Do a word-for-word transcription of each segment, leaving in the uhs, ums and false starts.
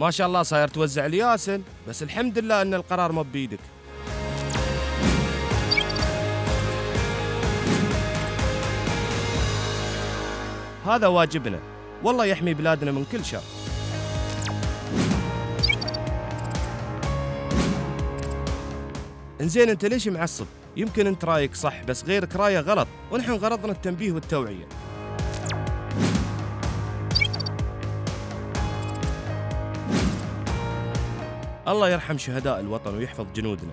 ما شاء الله صاير توزع الياسن، بس الحمد لله ان القرار ما بيدك. هذا واجبنا، والله يحمي بلادنا من كل شر. انزين انت ليش معصب؟ يمكن انت رايك صح بس غيرك رايه غلط، ونحن غرضنا التنبيه والتوعية. الله يرحم شهداء الوطن ويحفظ جنودنا.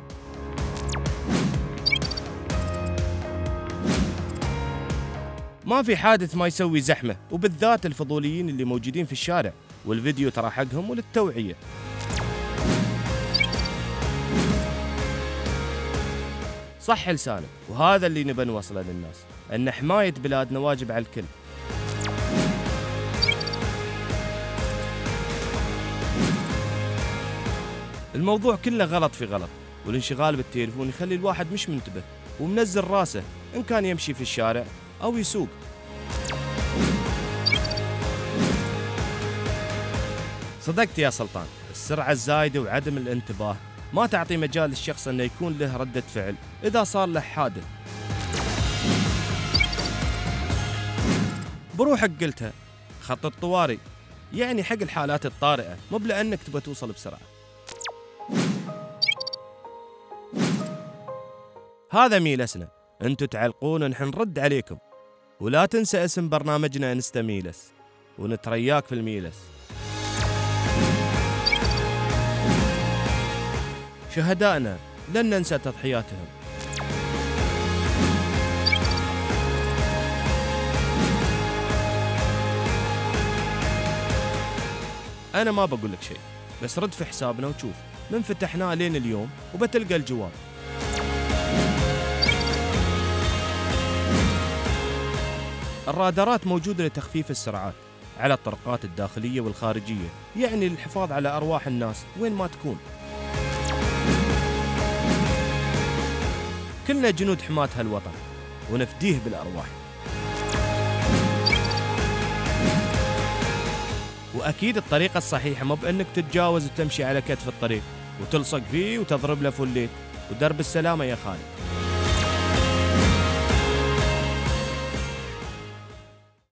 ما في حادث ما يسوي زحمة، وبالذات الفضوليين اللي موجودين في الشارع، والفيديو ترى حقهم وللتوعية. صح لسانك، وهذا اللي نبى نوصله للناس، أن حماية بلادنا واجب على الكل. الموضوع كله غلط في غلط، والانشغال بالتليفون يخلي الواحد مش منتبه ومنزل راسه، إن كان يمشي في الشارع أو يسوق. صدقت يا سلطان، السرعة الزايدة وعدم الانتباه ما تعطي مجال للشخص أنه يكون له ردة فعل إذا صار له حادث. بروحك قلتها، خط الطوارئ يعني حق الحالات الطارئة، مو بلأنك تبغى توصل بسرعة. هذا ميلسنا، انتو تعلقون ونحن نرد عليكم. ولا تنسى اسم برنامجنا انستا ميلس، ونترياك في الميلس. شهدائنا لن ننسى تضحياتهم. أنا ما بقول لك شيء، بس رد في حسابنا وشوف، من فتحناه لين اليوم وبتلقى الجواب. الرادارات موجودة لتخفيف السرعات على الطرقات الداخلية والخارجية، يعني للحفاظ على أرواح الناس وين ما تكون. كلنا جنود حماة هالوطن ونفديه بالأرواح. وأكيد الطريقة الصحيحة مو بأنك تتجاوز وتمشي على كتف الطريق وتلصق فيه وتضرب له فليت، ودرب السلامة يا خالد.